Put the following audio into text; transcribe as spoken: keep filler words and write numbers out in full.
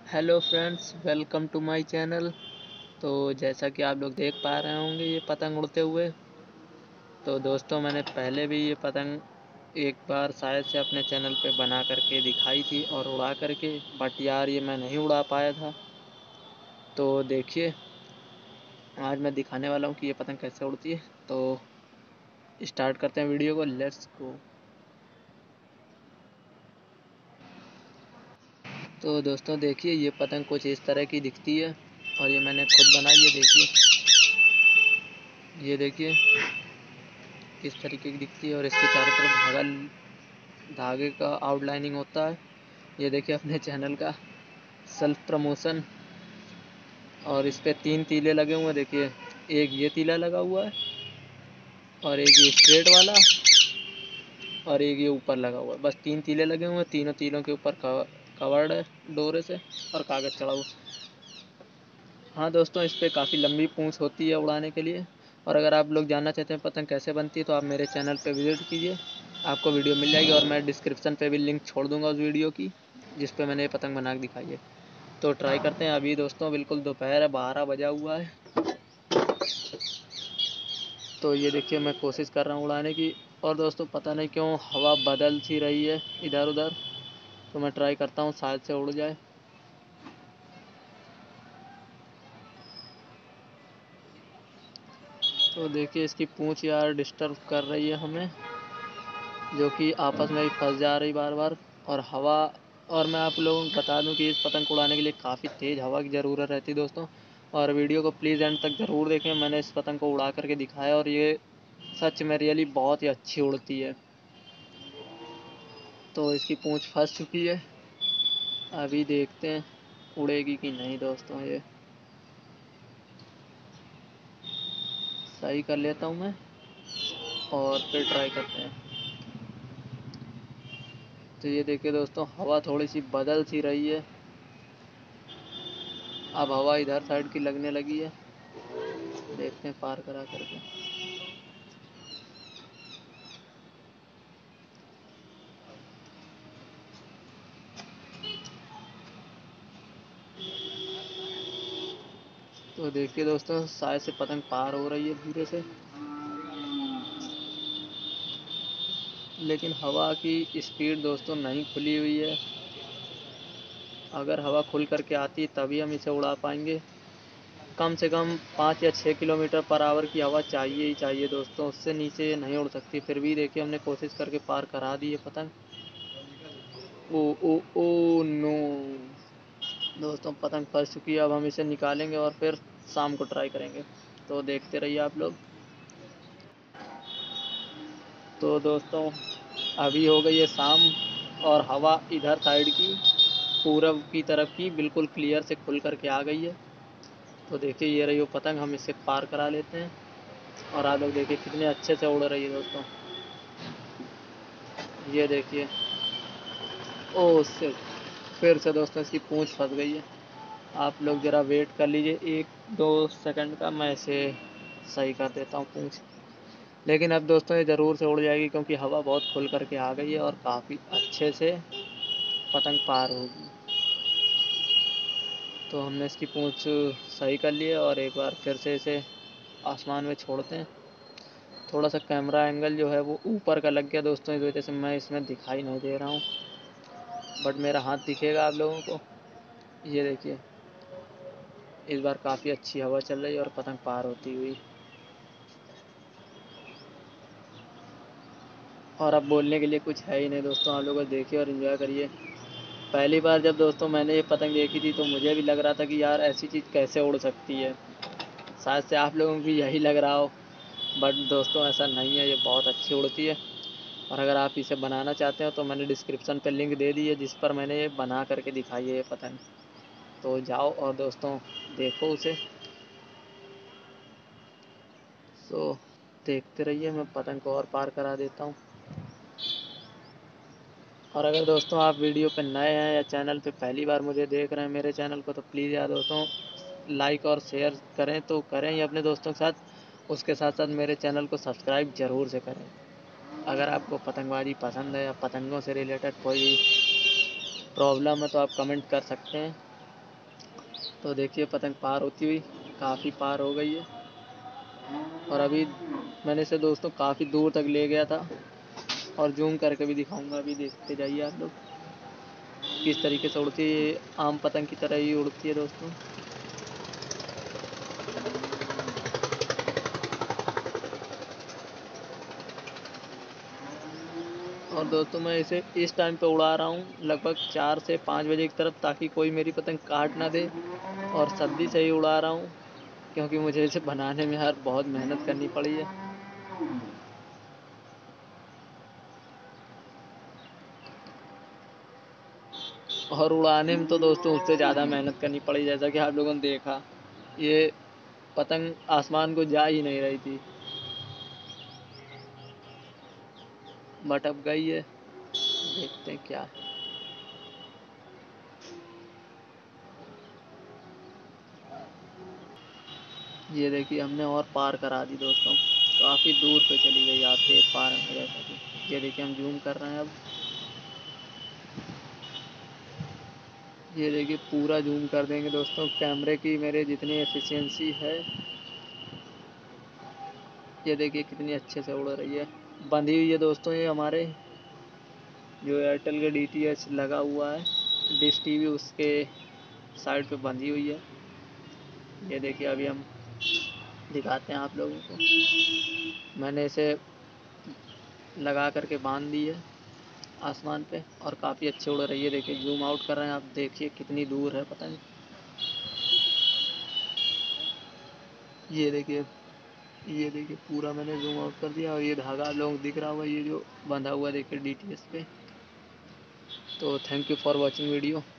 Hello friends, welcome to my channel. तो जैसा कि आप लोग देख पा रहे होंगे ये पतंग उड़ते हुए। तो दोस्तों, मैंने पहले भी ये पतंग एक बार शायद से अपने चैनल पे बना करके दिखाई थी और उड़ा करके, बट यार ये मैं नहीं उड़ा पाया था। तो देखिए, आज मैं दिखाने वाला हूँ कि ये पतंग कैसे उड़ती है। तो स्टार्ट करते हैं वीडियो को, लेट्स गो। तो दोस्तों देखिए, ये पतंग कुछ इस तरह की दिखती है और ये मैंने खुद बनाई है। देखिए, ये देखिए किस तरीके की दिखती है और इसके चारों तरफ धागा धागे का आउटलाइनिंग होता है। ये देखिए अपने चैनल का सेल्फ प्रमोशन। और इस पे तीन तीले लगे हुए हैं। देखिए, एक ये तीला लगा हुआ है और एक ये स्ट्रेट वाला और एक ये ऊपर लगा हुआ है। बस तीन तीले लगे हुए हैं। तीनों तीलों के ऊपर कवर्ड है डोरे से और कागज़ चढ़ा हुआ। हाँ दोस्तों, इस पर काफ़ी लंबी पूँछ होती है उड़ाने के लिए। और अगर आप लोग जानना चाहते हैं पतंग कैसे बनती है तो आप मेरे चैनल पे विज़िट कीजिए, आपको वीडियो मिल जाएगी। और मैं डिस्क्रिप्शन पे भी लिंक छोड़ दूंगा उस वीडियो की जिस पे मैंने ये पतंग बना के दिखाई है। तो ट्राई करते हैं। अभी दोस्तों बिल्कुल दोपहर है, बारह बजा हुआ है। तो ये देखिए, मैं कोशिश कर रहा हूँ उड़ाने की। और दोस्तों पता नहीं क्यों हवा बदल सी रही है इधर उधर। तो मैं ट्राई करता हूँ शायद से उड़ जाए। तो देखिए, इसकी पूँछ यार डिस्टर्ब कर रही है हमें, जो कि आपस में ही फंस जा रही बार बार। और हवा और मैं आप लोगों को बता दूं कि इस पतंग को उड़ाने के लिए काफ़ी तेज़ हवा की ज़रूरत रहती है दोस्तों। और वीडियो को प्लीज़ एंड तक ज़रूर देखें। मैंने इस पतंग को उड़ा करके दिखाया और ये सच में रियली बहुत ही अच्छी उड़ती है। तो इसकी पूँछ फंस चुकी है। अभी देखते हैं उड़ेगी कि नहीं दोस्तों। ये सही कर लेता हूँ मैं और फिर ट्राई करते हैं। तो ये देखिए दोस्तों, हवा थोड़ी सी बदल सी रही है। अब हवा इधर साइड की लगने लगी है। देखते हैं पार करा करके। तो देखिए दोस्तों, शायद से पतंग पार हो रही है धीरे से, लेकिन हवा की स्पीड दोस्तों नहीं खुली हुई है। अगर हवा खुल करके आती तभी हम इसे उड़ा पाएंगे। कम से कम पाँच या छः किलोमीटर पर आवर की हवा चाहिए ही चाहिए दोस्तों, उससे नीचे नहीं उड़ सकती। फिर भी देखिए, हमने कोशिश करके पार करा दी है पतंग। ओ ओ ओ नो दोस्तों, पतंग फंस चुकी है। अब हम इसे निकालेंगे और फिर शाम को ट्राई करेंगे। तो देखते रहिए आप लोग। तो दोस्तों, अभी हो गई है शाम और हवा इधर साइड की पूरब की तरफ की बिल्कुल क्लियर से खुल करके आ गई है। तो देखिए, ये रही वो पतंग, हम इसे पार करा लेते हैं। और आप लोग देखिए कितने अच्छे से उड़ रही है दोस्तों। ये देखिए, ओ शिट, फिर से दोस्तों इसकी पूंछ फंस गई है। आप लोग ज़रा वेट कर लीजिए एक दो सेकंड का, मैं इसे सही कर देता हूँ पूंछ। लेकिन अब दोस्तों ये ज़रूर से उड़ जाएगी क्योंकि हवा बहुत खुल करके आ गई है और काफ़ी अच्छे से पतंग पार होगी। तो हमने इसकी पूंछ सही कर ली है और एक बार फिर से इसे आसमान में छोड़ते हैं। थोड़ा सा कैमरा एंगल जो है वो ऊपर का लग गया दोस्तों, इस वजह से मैं इसमें दिखाई नहीं दे रहा हूँ, बट मेरा हाथ दिखेगा आप लोगों को। ये देखिए, इस बार काफ़ी अच्छी हवा चल रही है और पतंग पार होती हुई। और अब बोलने के लिए कुछ है ही नहीं दोस्तों, आप लोग देखिए और इन्जॉय करिए। पहली बार जब दोस्तों मैंने ये पतंग देखी थी तो मुझे भी लग रहा था कि यार ऐसी चीज़ कैसे उड़ सकती है। शायद से आप लोगों को भी यही लग रहा हो, बट दोस्तों ऐसा नहीं है, ये बहुत अच्छी उड़ती है। और अगर आप इसे बनाना चाहते हो तो मैंने डिस्क्रिप्शन पे लिंक दे दी है जिस पर मैंने ये बना करके दिखाई है ये पतंग। तो जाओ और दोस्तों देखो उसे। सो देखते रहिए, मैं पतंग को और पार करा देता हूँ। और अगर दोस्तों आप वीडियो पे नए हैं या चैनल पे पहली बार मुझे देख रहे हैं मेरे चैनल को, तो प्लीज़ यार दोस्तों लाइक और शेयर करें तो करें ही अपने दोस्तों के साथ। उसके साथ साथ मेरे चैनल को सब्सक्राइब ज़रूर से करें। अगर आपको पतंगबाजी पसंद है या पतंगों से रिलेटेड कोई प्रॉब्लम है तो आप कमेंट कर सकते हैं। तो देखिए पतंग पार होती हुई काफ़ी पार हो गई है। और अभी मैंने इसे दोस्तों काफ़ी दूर तक ले गया था और जूम करके भी दिखाऊंगा, अभी देखते जाइए आप लोग किस तरीके से उड़ती है। ये आम पतंग की तरह ही उड़ती है दोस्तों। और दोस्तों मैं इसे इस टाइम पे उड़ा रहा हूँ लगभग चार से पाँच बजे की तरफ, ताकि कोई मेरी पतंग काट ना दे। और सब्जी से ही उड़ा रहा हूँ क्योंकि मुझे इसे बनाने में यार बहुत मेहनत करनी पड़ी है। और उड़ाने में तो दोस्तों उससे ज़्यादा मेहनत करनी पड़ी, जैसा कि आप लोगों ने देखा ये पतंग आसमान को जा ही नहीं रही थी, बट अब गई है। देखते हैं क्या है। ये देखिए हमने और पार करा दी दोस्तों, काफ़ी दूर पे चली गई, आप देख पा रहे हैं जैसा कि ये देखिए हम जूम कर रहे हैं अब। ये देखिए पूरा जूम कर देंगे दोस्तों, कैमरे की मेरे जितनी एफिशिएंसी है। ये देखिए कितनी अच्छे से उड़ रही है। बंधी हुई है दोस्तों ये हमारे जो एयरटेल के डी टी एच लगा हुआ है, डिश टीवी उसके साइड पे बंधी हुई है। ये देखिए अभी हम दिखाते हैं आप लोगों को। मैंने इसे लगा करके बांध दी है आसमान पे और काफ़ी अच्छे उड़ रही है। देखिए जूम आउट कर रहे हैं आप, देखिए कितनी दूर है पता नहीं। ये देखिए ये देखिए पूरा मैंने जूम आउट कर दिया और ये धागा आप लोगों को दिख रहा होगा, ये जो बंधा हुआ देखिए डी टी एच पे। तो thank you for watching video.